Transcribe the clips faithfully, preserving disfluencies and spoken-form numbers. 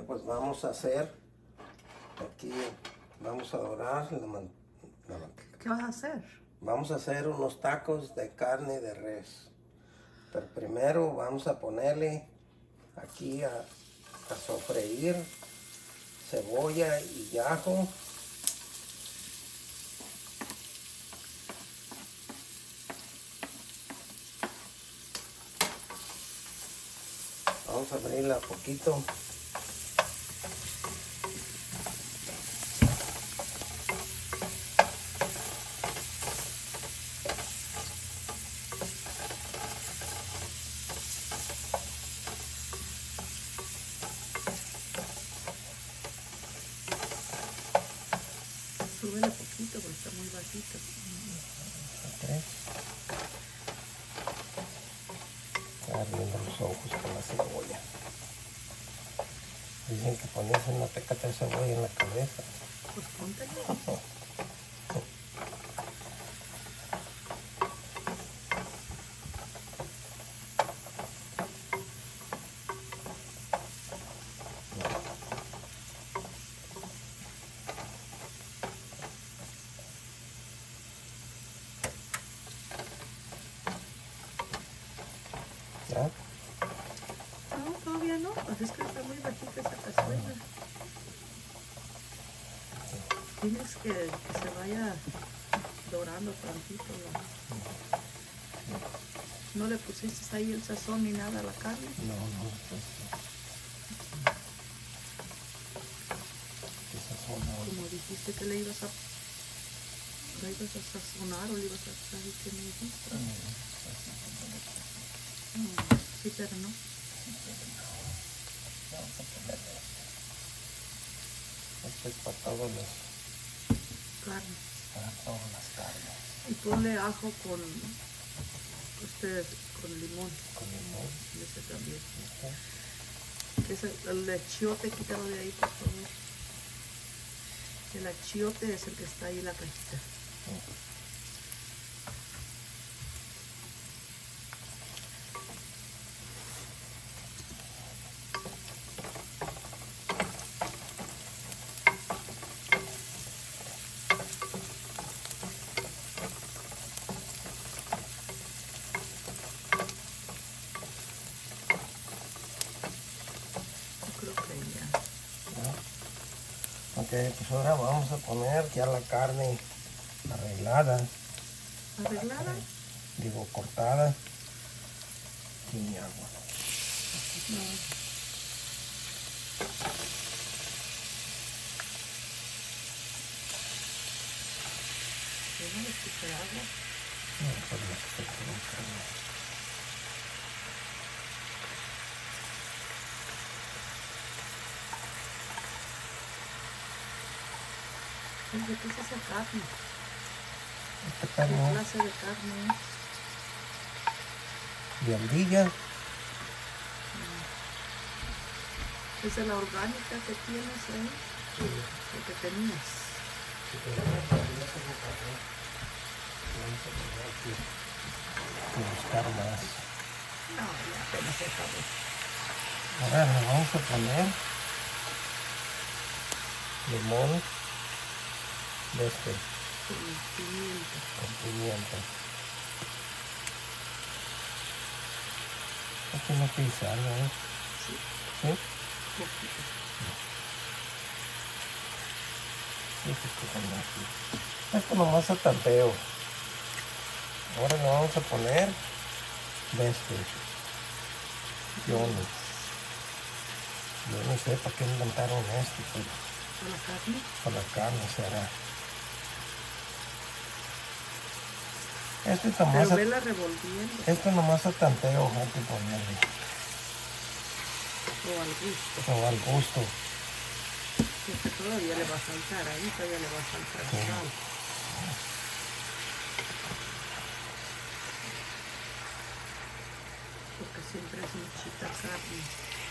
pues vamos a hacer, aquí vamos a dorar la, man, la manteca. ¿Qué vas a hacer? Vamos a hacer unos tacos de carne de res. Pero primero vamos a ponerle aquí a, a sofreír cebolla y ajo. Vamos a abrirla a poquito. Súbele poquito porque está muy bajito. Okay. Está abriendo los ojos con la cebolla. Dicen que ponerse una tecate de cebolla en la cabeza. Pues póntelo. ¿Ya? No, todavía no. Pues es que está muy bajita esa cazuela. Tienes que que se vaya dorando tantito. La... ¿No le pusiste ahí el sazón ni nada a la carne? No, no, pues ¿qué sazón? Como dijiste que le ibas a... ¿Le ibas a sazonar o le ibas a hacer que me dijiste? No, sí, pero no. Vamos a ponerle esto es para todos los, Carne. para todas las carnes. Y ponle ajo con... Ustedes con limón. Con limón. Y ese también. Okay. Ese, el achiote, quítalo de ahí, por favor. El achiote es el que está ahí en la cajita. Ok, pues ahora vamos a poner ya la carne arreglada. ¿Arreglada? Digo, cortada. Sin agua. No. ¿No le puse agua? No, pues no se coloca. ¿De qué es esa carne? Esta ¿Qué carne clase de carne es? de aldilla. ¿Esa es la orgánica que tienes ahí? Sí. ¿O que tenías? Sí, pero no, ya tengo café. Vamos a poner aquí. Y buscar más. No, ya apenas se acabó. Ahora le vamos a poner limón de este Con pimienta. con pimienta. Aquí no pisa, ¿no? Sí. ¿Sí? Poquito. Sí, sí, sí, sí, aquí. Esto nomás a tanteo. Ahora le vamos a poner de este. Yo no, yo no sé para qué inventaron esto, pero ¿Con la carne? para la carne será. Este nomás Pero a, vela revolviendo. esto nomás a tanteo hay que ponerle. O al gusto. O al gusto. Porque todavía le va a saltar ahí, todavía le va a saltar Sí. sal. Porque siempre es muchita carne.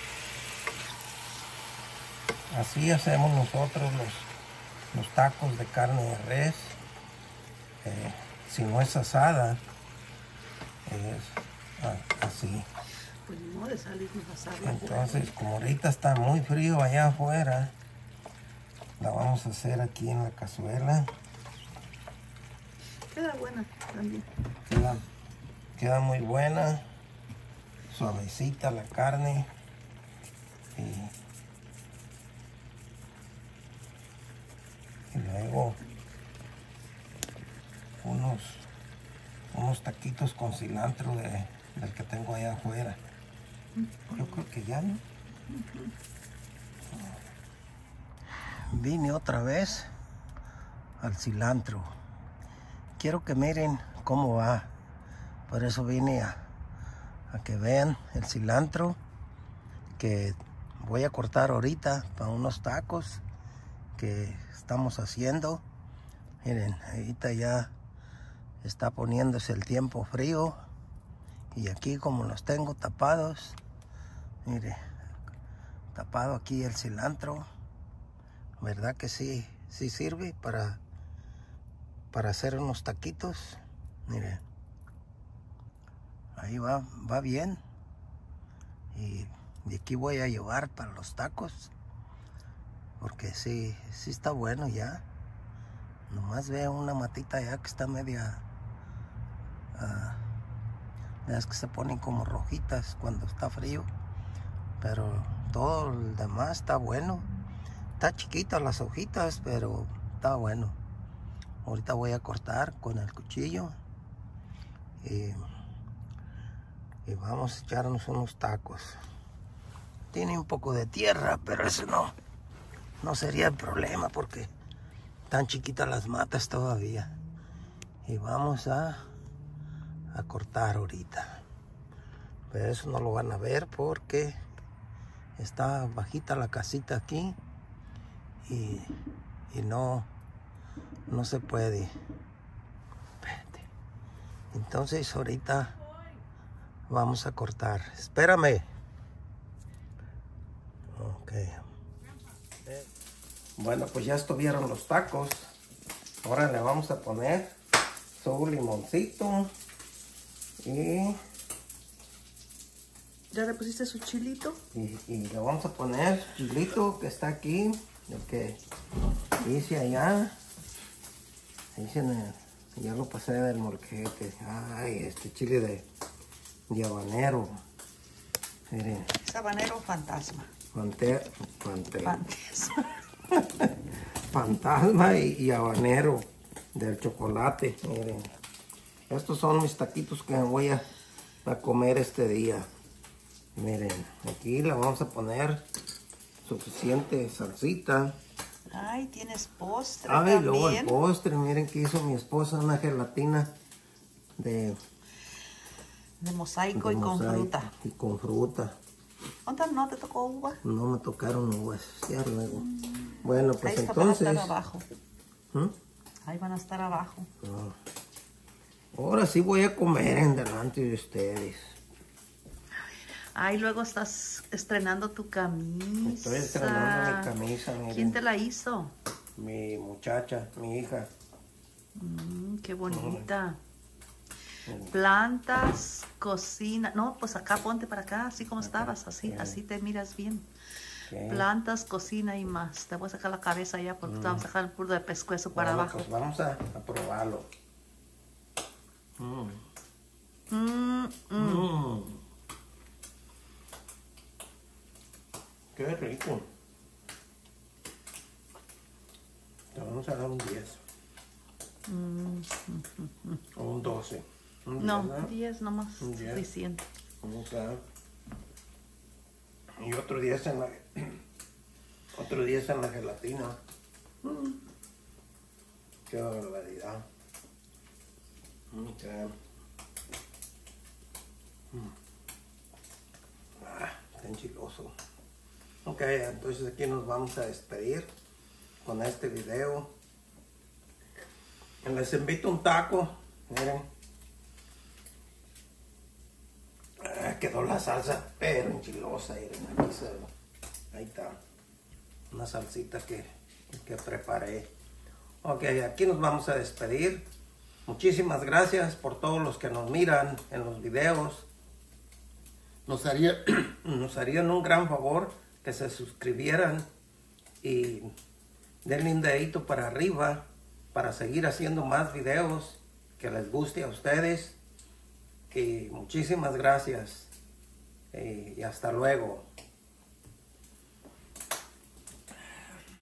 Así hacemos nosotros los, los tacos de carne de res. Eh, si no es asada, es ah, así. Pues ni modo. de salirnos a asarla. Entonces, como ahorita está muy frío allá afuera, la vamos a hacer aquí en la cazuela. Queda buena también. Queda, queda muy buena, suavecita la carne. Y, y luego unos, unos taquitos con cilantro de, del que tengo allá afuera. Yo creo que ya, ¿no? Vine otra vez al cilantro. Quiero que miren cómo va. Por eso vine a, a que vean el cilantro que voy a cortar ahorita para unos tacos que estamos haciendo. Miren, ahorita ya está poniéndose el tiempo frío y aquí como los tengo tapados, mire, tapado aquí el cilantro, verdad que sí, sí sirve para para hacer unos taquitos. Mire, ahí va, va bien. Y de aquí voy a llevar para los tacos, porque sí, sí está bueno ya. Nomás veo una matita ya que está media, uh, es que se ponen como rojitas cuando está frío, pero todo el demás está bueno. Está chiquita las hojitas, pero está bueno. Ahorita voy a cortar con el cuchillo y, y vamos a echarnos unos tacos. Tiene un poco de tierra, pero eso no, no sería el problema porque están chiquitas las matas todavía. Y vamos a, a cortar ahorita. Pero eso no lo van a ver porque está bajita la casita aquí y, y no... no se puede. Espérate. Entonces ahorita vamos a cortar. Espérame. Ok. Bueno, pues ya estuvieron los tacos. Ahora le vamos a poner su limoncito. Y... ¿ya le pusiste su chilito? Y, y le vamos a poner chilito que está aquí. El que hice allá. Dicen, ya lo pasé del molcajete. Ay, este chile de, de habanero. Miren. Es habanero fantasma. Fante, fante, Fantasma. fantasma y, y habanero del chocolate. Miren. Estos son mis taquitos que voy a, a comer este día. Miren, aquí le vamos a poner suficiente salsita. Ay, tienes postre Ay, también. luego el postre, miren que hizo mi esposa una gelatina de, de mosaico de y mosaico con fruta. Y con fruta. ¿Dónde no te tocó uva? No me tocaron uvas, ya luego. Mm. Bueno, pues ahí entonces... van a estar abajo. ¿Mm? Ahí van a estar abajo. No. Ahora sí voy a comer en delante de ustedes. Ay, luego estás estrenando tu camisa. Estoy estrenando mi camisa, miren. ¿Quién te la hizo? Mi muchacha, mi hija. Mm, qué bonita. Mm. Plantas, cocina. No, pues acá ponte para acá, así como estabas, así, Okay. así te miras bien. Okay. Plantas, cocina y más. Te voy a sacar la cabeza ya porque mm. te vamos a sacar el puro de pescuezo para bueno, abajo. Pues vamos a, a probarlo. Mm. Mm, mm. Mm. Qué rico. Te vamos a dar un diez. Mm. O un doce. Un No, diez, ¿no? diez nomás. Un diez. Suficiente. Vamos a... Y otro diez en la... Otro diez en la gelatina. Mm. Qué barbaridad. Okay. Mm. Ah, está enchiloso. Ok, entonces aquí nos vamos a despedir con este video. Les invito a un taco. Miren. Ah, quedó la salsa, pero enchilosa. Miren, aquí se ve. Ahí está. Una salsita que, que preparé. Ok, aquí nos vamos a despedir. Muchísimas gracias por todos los que nos miran en los videos. nos haría, nos harían un gran favor que se suscribieran y denle un dedito para arriba para seguir haciendo más videos que les guste a ustedes. Y muchísimas gracias. Y hasta luego.